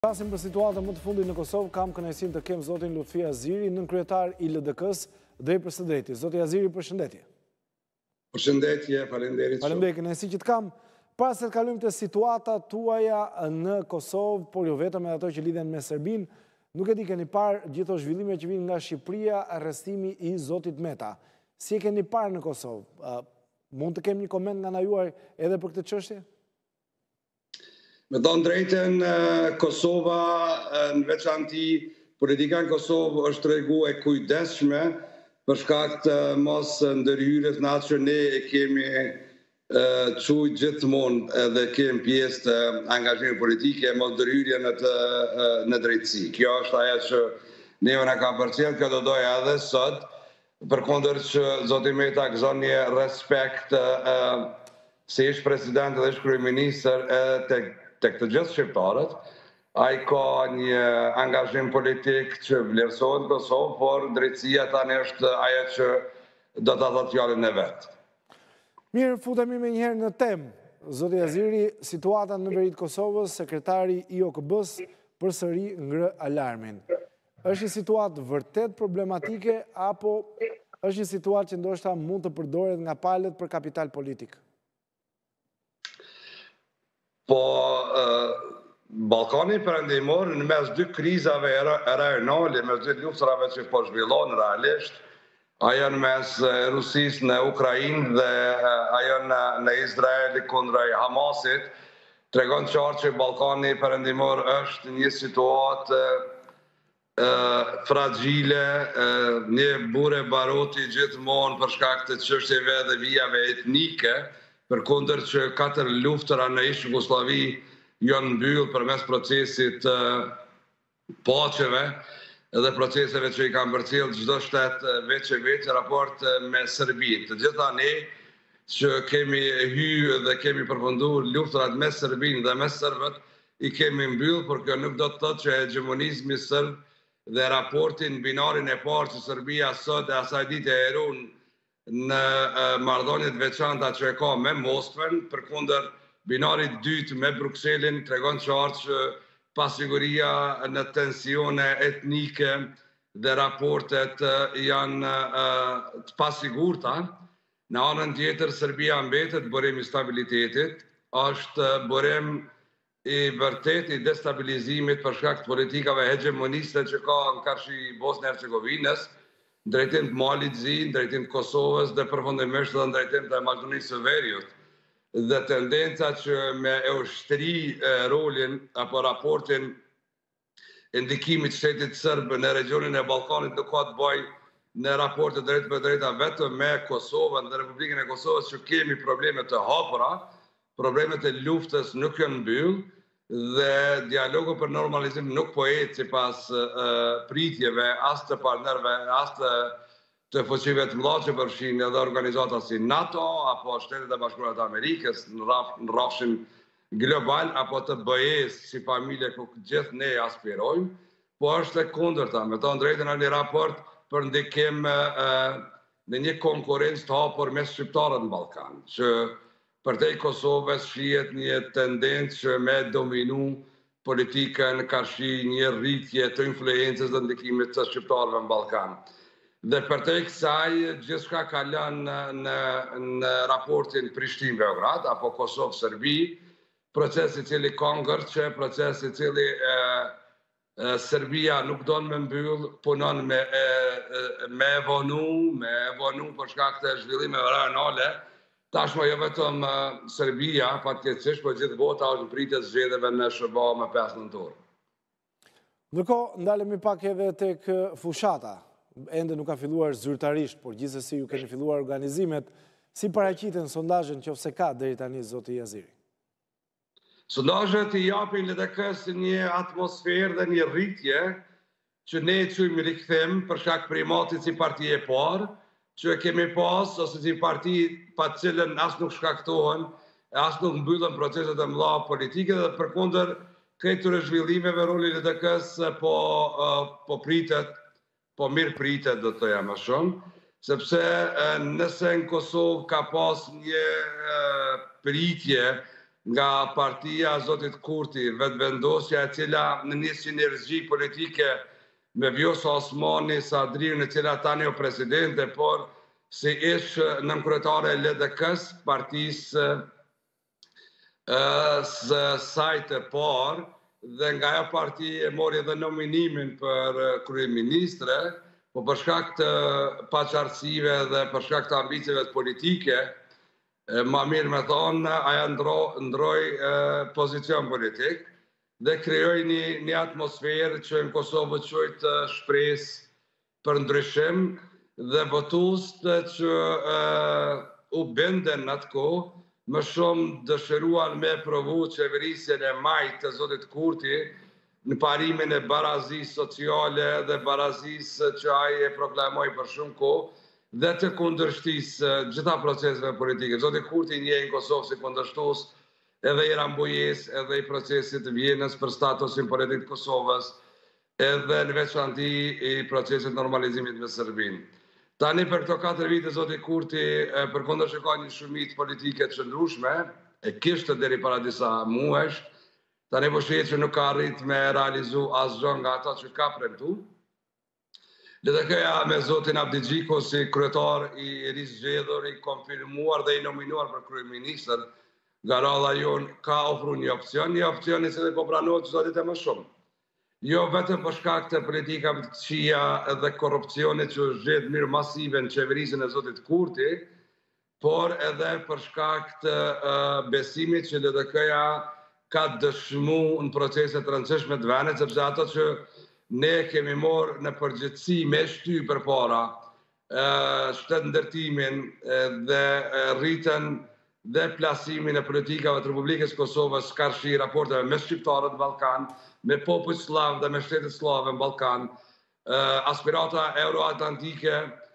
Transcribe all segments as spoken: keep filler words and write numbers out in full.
Flasim për situatën më të fundit në Kosovë, kam kënaqësinë të kem zotin Lutfi Aziri, nënkryetar i L D K-s drejt për së drejti. Zoti Aziri, përshëndetje. Përshëndetje, faleminderit shumë. Faleminderit, kënaqësi që të kam. Para se të kalojmë te situata tuaja në Kosovë, por jo vetëm edhe ato që lidhen me Serbinë, nuk e di keni parë gjithë ato zhvillime që vinë nga Shqipëria, arrestimi i zotit Meta. Si e keni parë në Kosovë? Mund të kem një koment nga ana juaj edhe për këtë çështje? Me thënë drejtën, Kosova, në veçanti, politika në Kosovë është tregu e kujdesshme për shkak të mos ndërhyrjes në atë që ne e kemi çuajtur gjithmonë edhe kemi pjesë të angazhimit politike, mos ndërhyrje në të në drejtësi. Kjo është ajo që neve na ka përcjell, kjo do doja edhe sot, përkundër që zoti Meta gëzon një respekt se ish president dhe ish kryeministër edhe tek tek të gjithë shqiptarët, ai ka një angazhim politik që vlerësohet në Kosovë, por drejtësia tani është ajo që do ta thotë fjalën e vet. Mirë, futemi me njëherë në temë. Zoti Aziri, situata në veri të Kosovës, sekretari i O K B-s përsëri ngrë alarmin. Është një situatë vërtet problematike apo është një situatë që ndoshta mund të përdoret nga palët për kapital politik? Po, Ballkani Perëndimor në mes dy krizave rajonale, mes dy luftrave që po zhvillohen realisht, ajo në mes Rusisë në Ukrainë dhe ajo në, në Izrael kundër Hamasit, tregon qartë që Ballkani Perëndimor është një situatë fragile, një bure baroti gjithmonë për shkak të çështjeve dhe vijave etnike, përkundër që katër luftra në ish Jugosllavi janë mbyllur përmes procesit të paqeve dhe proceseve që i kanë përcjellë çdo shtet veç e veç raport me Serbinë. Të gjitha ne që kemi hyrë dhe kemi përfunduar luftrat me Serbinë dhe me serbët i kemi mbyllur, por kjo nuk do të thotë që hegemonizmi serb dhe raportin binarin e parë që Serbia sot e asaj dite e ruan në marrëdhëniet veçanta që e ka me Moskvën, përkundër binarit dytë me Brukselin, tregon qartë që pasiguria në tensione etnike dhe raportet janë të pasigurta. Në anën tjetër, Serbia mbetet burim i stabilitetit, është burim i vërtet i destabilizimit për shkak të politikave hegemoniste që ka në karshi Bosnë-Hercegovinës, në drejtim të Malit Zi, në drejtim të Kosovës dhe përfundimisht dhe në drejtim të Maqedonisë së Veriut. Dhe tendenca që me e ushtri rolin apo raportin e ndikimit shtetit sërb në regionin e Ballkanit nuk ka të bëjë në raporte drejt për drejta vetëm me Kosovën dhe Republikën e Kosovës që kemi probleme të hapura, problemet e luftës nuk janë mbyllur dhe dialogu për normalizim nuk po ecë sipas pritjeve as të partnerëve, as të të fuqive të mëdha që përfshin edhe organizata si NATO apo Shtetet e Bashkuara të Amerikës në rrafshin global apo të B E-s si familje ku gjithë ne aspirojmë, po është e kundërta. Me thënë drejtën është një raport për ndikim në një konkurrencë të hapur mes shqiptarëve në Ballkan, që përtej Kosovës shihet një tendencë që me dominu politikën ka shi një rritje të influencës dhe ndikimit të shqiptarëve në Ballkan. Dhe përtej kësaj gjithçka ka lënë në, në, në raportin Prishtinë-Beograd apo Kosovë-Serbi, proces i cili ka ngërçe, proces i cili e, e, Serbia nuk don me mbyll, punon me e, me vonu, me vonu për shkak të zhvillimeve rajonale. Tashmë jo vetëm Serbia, fatkeqësisht, por gjithë bota është në pritje të zgjedhjeve në S B A më pesë nëntor. Ndërkohë, ndalemi pak edhe tek fushata. Ende nuk ka filluar zyrtarisht, por gjithsesi ju keni filluar organizimet. Si paraqiten sondazhet nëse ka deri tani zoti Aziri? Sondazhet i japin L D K-s një atmosferë dhe një rritje që ne e quajmë rikthem për shkak primatit si parti e parë, që kemi pas, ose si parti pa cilën as nuk shkaktohen, as nuk mbyllen proceset e mëdha politike dhe përkundër këtyre zhvillimeve roli L D K-s po, po pritet, po mirë pritet do të thoja më shumë, sepse nëse në Kosovë ka pas një pritje nga partia Zotit Kurti, vetëvendosja e cila në një sinergji politike me Vjosa Osmani, Sadriun, e cila tani o presidente, por si ish nënkryetare e L D K-s, partisë së sajtë parë, dhe nga ajo parti e mori edhe nominimin për kryeministre, po për shkak të paqartësive dhe për shkak të ambicieve politike, ma mirë me thonë, aja ndroj pozicion politik dhe krijoj një, një atmosferë që në Kosovë quajtë shpresë për ndryshim dhe votuesit që uh, u benden në atë kohë, më shumë dëshiruan me provu qeverisjen e majtë të Zotit Kurti në parimin e barazisë sociale dhe barazisë që ai e proklamoi për shumë kohë dhe të kundërshtisë gjitha proceseve politike. Zoti Kurti njeh në Kosovë si kundërshtues edhe i Rambujes, edhe i procesit të Vjenës për statusin politik të Kosovës, edhe në veçanti i procesit normalizimit me Serbinë. Tani për këto katër vite Zoti Kurti përkundër që ka një shumicë politike të qëndrueshme, e kishte deri para disa muajsh, tani po shihet që nuk ka arrit me realizu asgjë nga ato që ka premtuar. L D K-ja me Zotin Abdigjiku si kryetar i rizgjedhur, i konfirmuar dhe i nominuar për kryeministër, nga radha jonë ka ofruar një opcion, një opcion i cili po pranohet çdo ditë më shumë. Jo vetëm për shkak të politikave të këqija dhe korrupsionit që është gjetë mirë masive në qeverisjen e Zotit Kurti, por edhe për shkak të uh, besimit që L D K-ja ka dëshmu në proceset të rëndësishme të vendit, sepse ato që ne kemi morë në përgjithësi me shty përpara, uh, shtetë ndërtimin uh, dhe uh, rritën dhe plasimin e politikave të Republikës Kosovës, karshi raporteve me shqiptarët në Ballkan, me popull slav dhe me shtetet slave në Ballkan, aspirata euroatlantike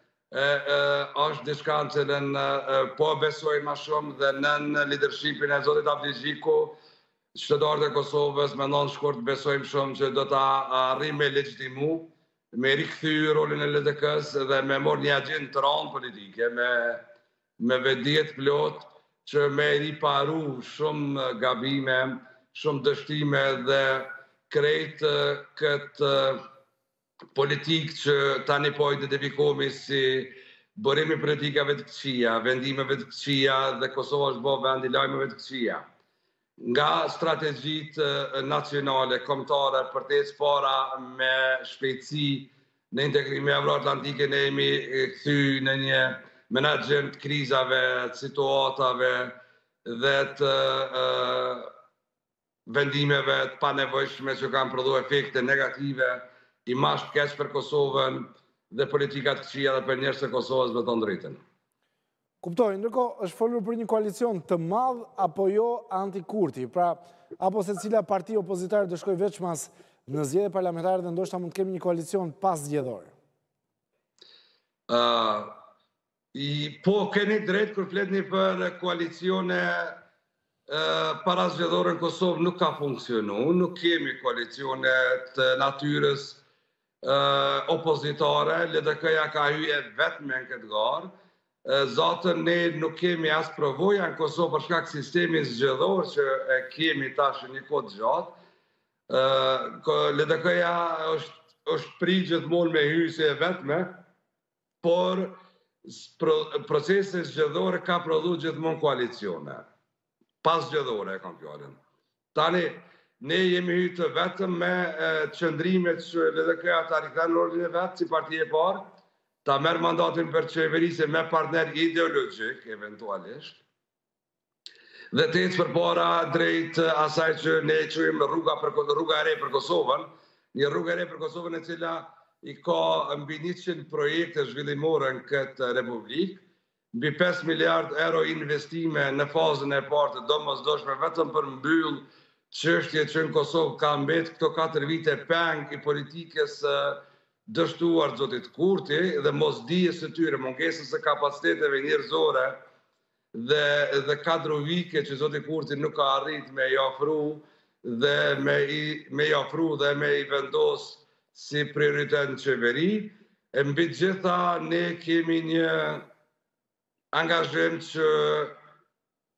është diçka në cilën po besoj më shumë dhe nën leadershipin e Zotit Abdigjiku, qytetarët e Kosovës me ndonë shkurt besojmë shumë që do ta arrijmë me legjitimu, me rikthy rolin e L D K-s dhe me marrë një agjendë të rëndë politike, me me vetdijet plot që me riparu shumë gabime, shumë dështime dhe krejt këtë politikë që tani po identifikohemi si bërimi politikave të këqija, vendimeve të këqija dhe Kosova është bërë vend i lajmeve të këqija. Nga strategjitë nacionale, kombëtare, për të ecë para me shpejtësi në integrimin euroatlantike, ne jemi kthy në një menaxhim të krizave, të situatave dhe të uh, vendimeve të panevojshme që kanë prodhuar efekte negative, imazh të keq për Kosovën dhe politikat të këqija dhe për njerëzit e Kosovës me të drejtën. Kuptoj, ndërkohë është folur për një koalicion të madh apo jo anti-Kurti, pra apo se cila parti opozitare të shkojë veçmas në zgjedhje parlamentare dhe ndoshta mund të kemi një koalicion pas zgjedhore. Uh, i, po, keni drejt kur fletni për koalicione uh, para zgjedhore në Kosovë nuk ka funksionu, nuk kemi koalicione të natyrës uh, opozitare, L D K-ja ka hyje vetëm në këtë garë. Zatën ne nuk kemi as provoja në Kosovë për shkak sistemin zgjedhor që e kemi tash një kohë të gjatë. L D K-ja është, është pri gjithmonë me hyrëse e vetme, por procesi zgjedhore ka prodhu gjithmonë koalicione. Pas zgjedhore e kam fjalën. Tani, ne jemi hyrë të vetëm me qëndrimet që L D K-ja ta rikthejnë rolin e vetë si parti e parë, ta merë mandatin për qeverisje me partner ideologjik, eventualisht, dhe të ecë përpara drejt asaj që ne quajmë rruga, për, rruga e re për Kosovën, një rruga e re për Kosovën e cila i ka mbi njëqind projekte zhvillimore në këtë republikë, mbi pesë miliard euro investime në fazën e parë të domosdoshme vetëm për mbyll çështje që në Kosovë ka mbet këto katër vite peng i politikës dështuar Zotit Kurti dhe mos dijes së tyre, mungesës së kapaciteteve njerëzore dhe, dhe kadrovike që Zoti Kurti nuk ka arrit me i ofru dhe me i, me i ofru dhe me i vendos si prioritet në qeveri. E mbi gjitha ne kemi një angazhim që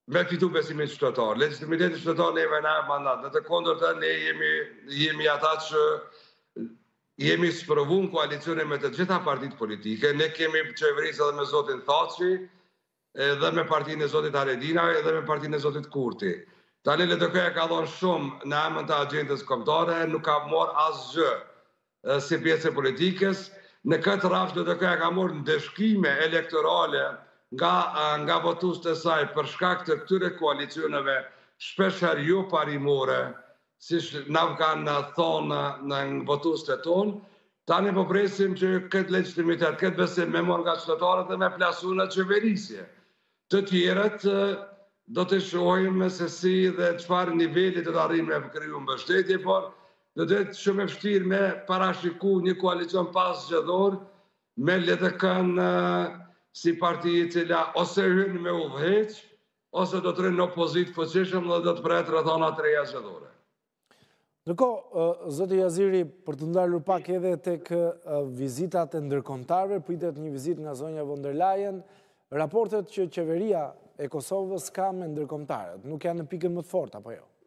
me fitu besimin qytetar. Legitimiteti qytetar neve na mandat. Në të kundërta ne jemi jemi ata që jemi sprovu në koalicione me të gjitha partitë politike. Ne kemi qeverisë edhe me zotin Thaçi, edhe me partinë e zotit Haredina, edhe me partinë e zotit Kurti. Tani L D K-ja ka dhënë shumë në emër të agjendës kombëtare, nuk ka marrë asgjë si pjesë e politikës. Në këtë rafsh L D K-ja ka marrë ndeshkime elektorale nga nga votuesit e saj për shkak të këtyre koalicioneve shpeshherë jo parimore, siç na kanë thonë në votuesit e tonë. Tani po presim që këtë legitimitet, këtë besim me marrë nga qytetarët dhe me plasu në qeverisje. Të tjerët do të shohim se si dhe çfarë niveli do të arrijmë me kriju mbështetje, por do të jetë shumë e vështirë me parashiku një koalicion pas zgjedhor me L D K-n si parti e cila ose hyn me udhëheq, ose do të rrinë në opozit fuqishëm dhe do të pret rrethana të reja zgjedhore. Ndërkohë, zoti Jaziri, për të ndalur pak edhe tek vizitat e ndërkombëtarëve, pritet një vizitë nga zonja von der Leyen, raportet që qeveria e Kosovës ka me ndërkombëtarët, nuk janë në pikën më të fortë apo jo?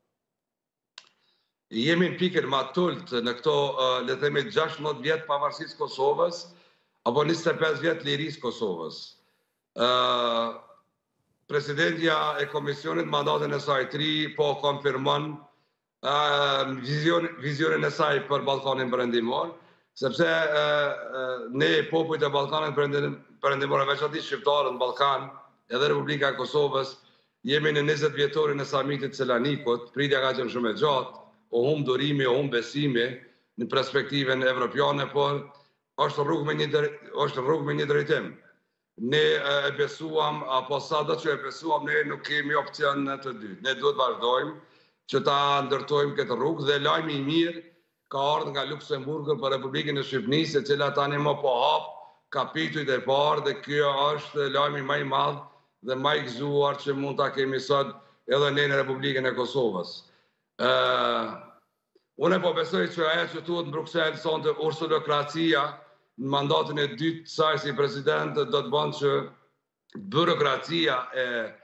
Jemi në pikën më të ulët në këto, le të themi, gjashtëdhjetë vjet pavarësisë Kosovës, apo njëzet e pesë vjet lirisë Kosovës. Presidentja e Komisionit mandatin e saj të ri po konfirmon vizionin e saj për Ballkanin Perëndimor, sepse ne popujt e Ballkanit Perëndimor, veçanërisht shqiptarët në Ballkan, edhe Republika e Kosovës, jemi në njëzet vjetorin e samitit Selanikut, pritja ka qenë shumë e gjatë, u humb durimi, u humb besimi në perspektivën evropiane, por është rrugë me një është rrugë me një drejtim. Ne e besuam, apo sa do që e besuam, ne nuk kemi opcion në të dytë. Ne duhet vazhdojmë që ta ndërtojmë këtë rrugë dhe lajmi i mirë ka ardhur nga Luksemburgu për Republikën e Shqipërisë, e cila tani më po hap kapitujt e parë dhe ky është lajmi më i madh dhe më i gëzuar që mund ta kemi sot edhe ne në Republikën e Kosovës. Unë po besoj që ajo që thuhet në Bruksel sonte ursulokracia në mandatin e dytë të saj si president do të bënë që burokracia e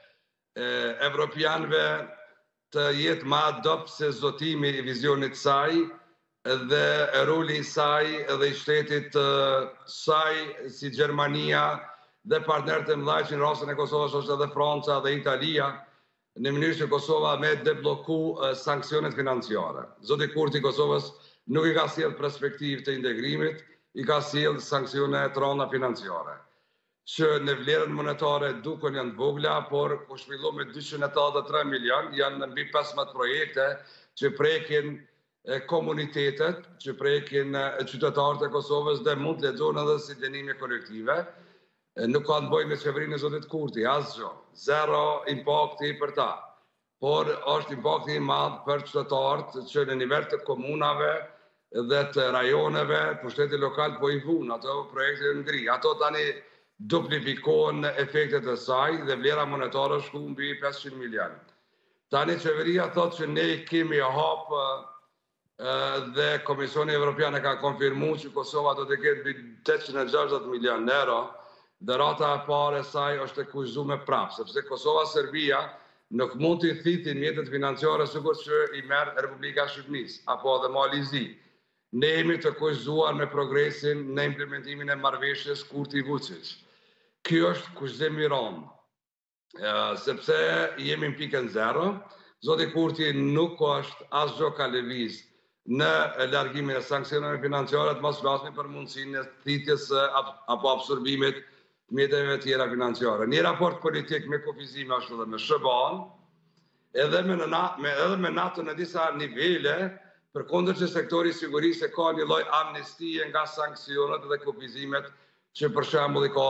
evropianëve të jetë më adopt se zotimi i vizionit saj dhe roli i saj dhe i shtetit saj si Gjermania dhe partnerët e mëdhenj që në rastin e Kosovës është edhe Franca dhe Italia, në mënyrë që Kosova me debloku sanksionet financiare. Zoti Kurti i Kosovës nuk i ka sjellë perspektivë të integrimit, i ka sjellë sanksione të rënda financiare, që në vlerën monetare duken janë të vogla, por ku shpillu me dyqind e tetëdhjetë e tre milion, janë mbi pesëmbëdhjetë projekte që prekin komunitetet, që prekin qytetarët e Kosovës dhe mund të lexohen edhe si dënime kolektive. Nuk ka të bëjë me qeverinë e zotit Kurti, asgjë, zero impakti për ta. Por është impakti i madh për qytetarët që në nivel të komunave dhe të rajoneve, pushteti lokal po i vun, ato projekte ngri. Ato tani duplifikohen efektet e saj dhe vlera monetare shku mbi pesëqind milion. Tani qeveria thotë që ne kemi hap dhe Komisioni Evropian e ka konfirmuar që Kosova do të ketë mbi tetëqind e gjashtëdhjetë milion euro, dhe rata e parë e saj është e kushtuar prapë, sepse Kosova-Serbia nuk mund të thithin mjetet financiare sikur që i merr Republika e Shqipërisë apo edhe Malizi. Ne jemi të kushtuar me progresin në implementimin e marrëveshjes Kurti-Vučić. Ky është kushtim i rëndë, sepse jemi në pikën zero. Zoti Kurti nuk është asgjë ka lëviz në largimin e sanksioneve financiare, të mos flasim për mundësinë e thitjes apo absorbimit të mjeteve tjera financiare. Një raport politik me kufizime është edhe me S B A-n, edhe me NATO në disa nivele, përkundër që sektori i sigurisë ka një lloj amnestie nga sanksionet dhe kufizimet që për shembull i ka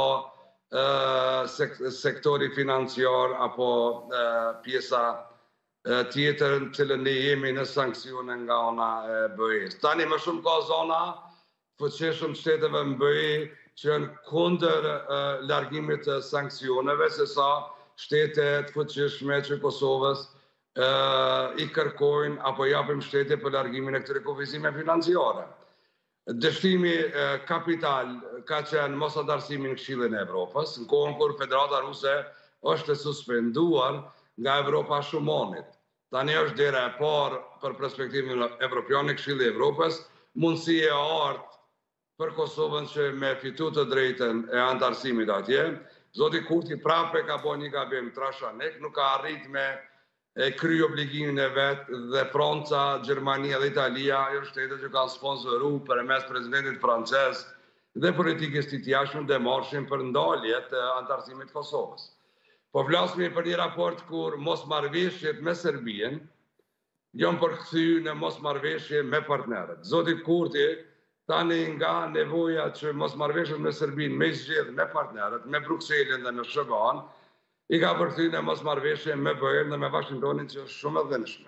sektori financiar apo pjesa tjetër në cilën ne jemi në sanksione nga ana e B E-s. Tani më shumë ka zona fuqishëm shteteve në B E që janë kundër largimit të sanksioneve, se sa shtete të fuqishme që Kosovës i kërkojnë apo japim shtete për largimin e këtyre kufizime financiare. Dështimi kapital ka qenë mosadarësimi në Këshillin e Evropës, në kohën kur Federata Ruse është suspenduar nga Evropa shumonit. Tani është dera e parë për perspektivën evropiane, Këshilli i Evropës, mundësi e artë për Kosovën që me fitu të drejten e antarësimit atje. Zoti Kurti prape ka bo një gabim trashanek, nuk ka arrit me e kry obligimin e vetë dhe Franca, Gjermania dhe Italia janë shtetet që kanë sponsoru për e mes presidentit francez dhe politikës të tjashmë dhe marshin për ndaljet të antarësimit Kosovës. Po flasmi për një raport kur mos marveshjet me Serbien janë përkthy në mos marveshje me partnerët. Zoti Kurti tani nga nevoja që mos marveshjet me Serbin me zgjedh me partnerët, me Brukselin dhe me S B A-n, i ka përkthy në mos marveshje me Bern dhe me Washingtonin që është shumë e dhenshme.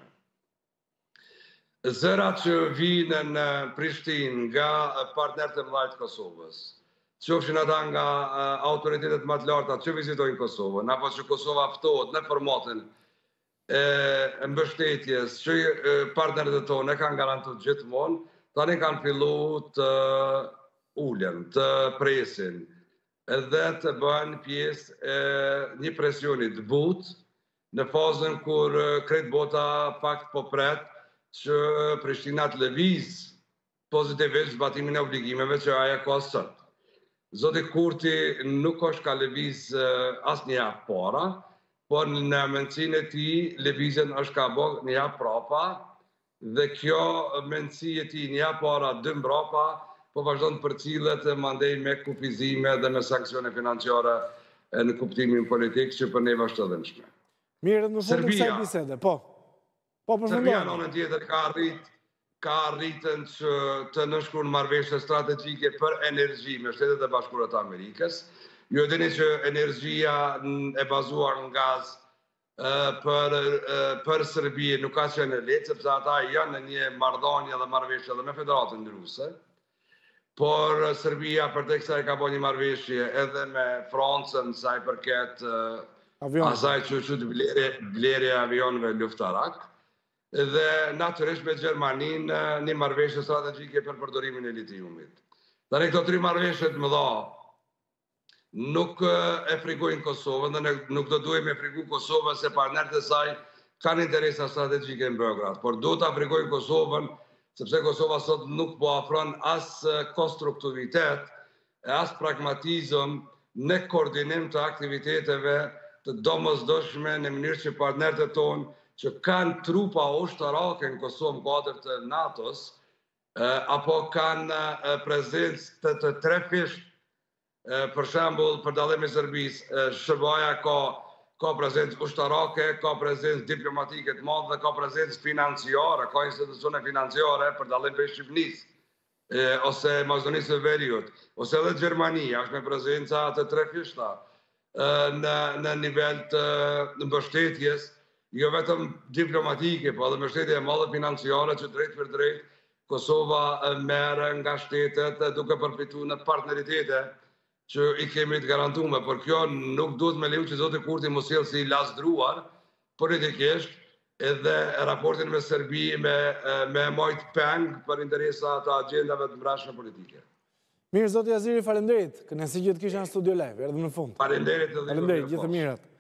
Zërat që vinë në Prishtinë nga partnerët e mëdhtë Kosovës, qofshin ata nga autoritetet më të larta që vizitojnë Kosovën, apo që Kosova ftohet në formatin e mbështetjes që partnerët e tonë e kanë garantuar gjithmonë, tani kanë fillu të ulen, të presin, edhe të bëhen pjesë e një presioni të butë në fazën kur krejt bota pak po pret që Prishtina të lëviz pozitivisht zbatimin e obligimeve që aja ka sot. Zoti Kurti nuk është ka lëviz asë një hap para, por në mendësin e ti lëvizjen është ka bo një hap prapa dhe kjo mendësi e ti një hap para dë mbrapa po vazhdojnë për cilët mandej me kufizime dhe me sankcione financiare në kuptimin politik që për neve është të dhenshme. Mirë, në fundë kësaj bisede, po. Po përfundon. Serbia në në tjetër ka arrit ka arritën që të nënshkruan marrëveshje strategjike për energji me Shtetet e Bashkuara të Amerikës. Ju e dini që energjia e bazuar në gaz për, për Serbi nuk ka qenë lehtë, sepse ata janë në një marrëdhënie dhe marrëveshje edhe me Federatën Ruse. Por Serbia për tek sa e ka bo një marrëveshje edhe me Francën sa i përket asaj që është blerje e avionëve luftarak, dhe natyrisht me Gjermanin një marrëveshje strategjike për përdorimin e litiumit. Tani këto tri marrëveshje të mëdha nuk e frikojnë Kosovën dhe nuk do duhet me friku Kosovën se partnerët e saj kanë interesa strategjike në Beograd, por do të frikojnë Kosovën sepse Kosova sot nuk po afron as konstruktivitet e as pragmatizëm në koordinim të aktiviteteve të domosdoshme në mënyrë që partnerët e tonë që kanë trupa ushtarake në Kosovë në kuadër të NATO-s, apo kanë prezencë të, të trefisht, për shembull, për dallim me Serbisë, S B A-ja ka ka prezencë ushtarake, ka prezencë diplomatike të madhe, ka prezencë financiare, ka institucione financiare për dallim prej Shqipërisë, ose Maqedonisë së Veriut, ose edhe Gjermania është me prezenca të trefishta në në nivel të mbështetjes, jo vetëm diplomatike, po edhe mbështetje e madhe financiare që drejt për drejt Kosova merr nga shtetet duke përfituar në partneritete që i kemi të garantuar, por kjo nuk duhet me leju që zoti Kurti mos sjellë si lasdruar politikisht edhe raportin me Serbi me me majt peng për interesa të agjendave të mbrojtshme politike. Mirë, zoti Aziri, faleminderit. Kënaqësi që të kisha në studio live, erdhëm në fund. Faleminderit edhe ju. Faleminderit, gjithë të mirat.